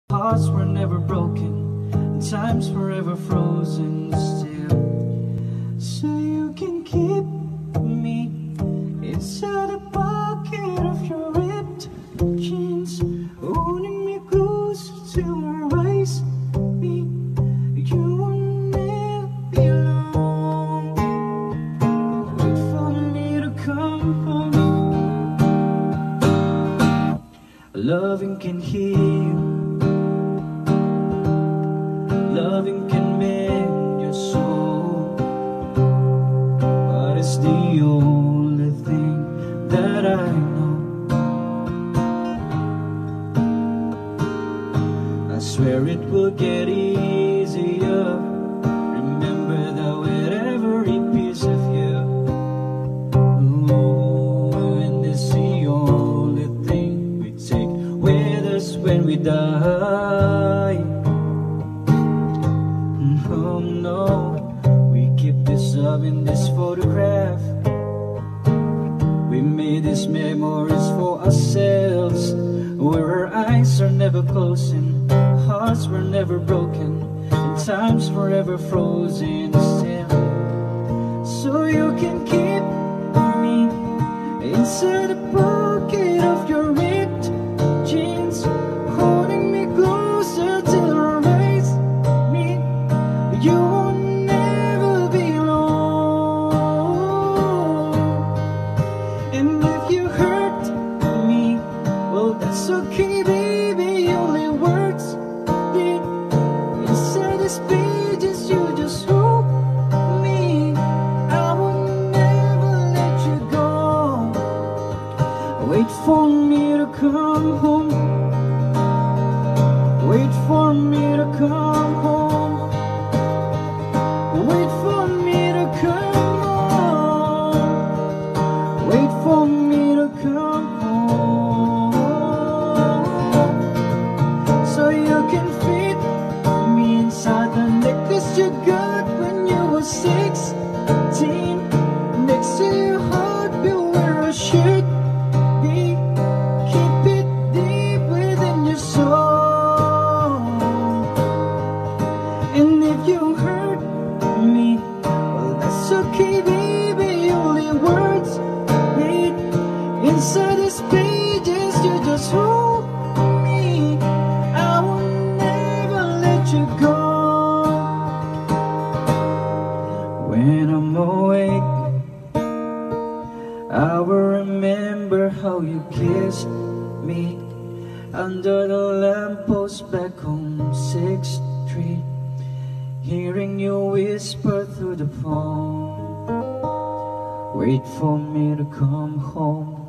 Hearts were never broken, and time's forever frozen still. So you can keep me inside the pocket of your ripped jeans, holding me close till my eyes meet. You will never be alone. Wait for me to come home. Loving can heal. Loving can mend your soul, but it's the only thing that I know. I swear it will get easier. Remember that with every piece of you, oh, and it's the only thing we take with us when we die. Oh no, we keep this up in this photograph. We made these memories for ourselves, where our eyes are never closing, hearts were never broken, and time's forever frozen still. So you can keep me inside the pocket of your ripped jeans, holding me closer till our eyes meet. You will never be alone. And if you hurt me, well, that's okay, baby. Only words did inside these pages. You just hold me. I will never let you go. Wait for me to come home. Wait for me to come home. Wait for me to come home. Wait for me to come home. So you can fit me inside the necklace you got when you were 16. Next to your heart, be where I should be. Keep it deep within your soul. And if you hurt me, well, that's okay, baby. Only words read inside these pages. You just hold me. I will never let you go. When I'm awake, I will remember how you kissed me under the lamppost back on 6th Street, hearing you whisper through the phone. Wait for me to come home.